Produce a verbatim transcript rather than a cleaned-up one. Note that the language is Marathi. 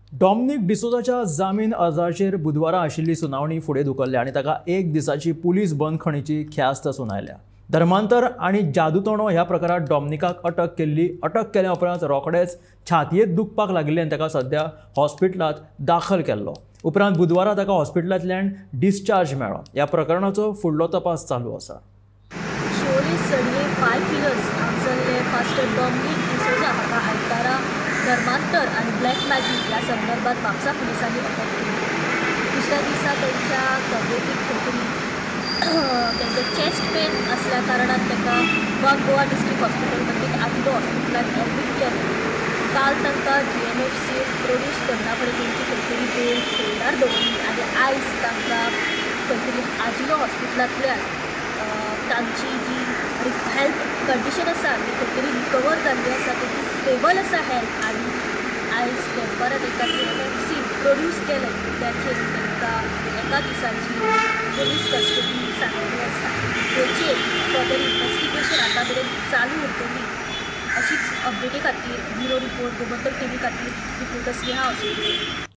डॉमिनिक डिसोजाच्या जामीन अर्जाचेर बुधवारा आशिल्ली सुनावणी फुडें धुकल्ल्या आनी ताका एक दिसाची पुलीस बंदखणीची ख्यास्त सुनायल्या। धर्मांतर आनी जादूतोणो ह्या प्रकारात डॉमिनिकाक अटक केल्ली। अटक केल्या उपरांत रोखडेच छातयेंत दुखपाक लागिल्ल्यान ताका सध्या हॉस्पिटलांत दाखल केल्लो। उपरांत बुधवारा ताका हॉस्पिटलांतल्यान डिस्चार्ज मेळ्ळो। ह्या प्रकरणाचो फुडलो तपास चालू आसा। धर्मांतर आणि ब्लॅक मॅजिक या संदर्भात म्हापसा पोलिसांनी अटक केली। दुसऱ्या दिसा त्यांच्या तब्येतीक खंय त्यांचे चेस्ट पेन असल्या कारणान ताका गोवा गोवा डिस्ट्रिक्ट हॉस्पिटलमध्ये आदिलो हॉस्पिटलांत एडमीट केलें। काल तांकां G M F C produce करना फुडें तेंची खंय तरी बेल खेळणार दवरली आनी आयज तांकां खंय तरी आजिलो हॉस्पिटलांतल्यान तांची जी हेल्थ कंडिशन आसा ती खंय तरी रिकवर जाल्ली आसा, तेची स्टेबल आसा हेल्थ आनी आयज दनपारां तांकां G M F C produce केलें। त्याचेर तांकां एका दिसाची पुलीस कस्टडी सांगिल्ली आसा। तेचेर फर्दर इन्वेस्टिगेशन आतां मेरेन चालू उरतली। अशीच अपडेटी खातीर ब्युरो रिपोर्ट गोमंतक टीव्ही खातीर रिपोर्टर स्नेहा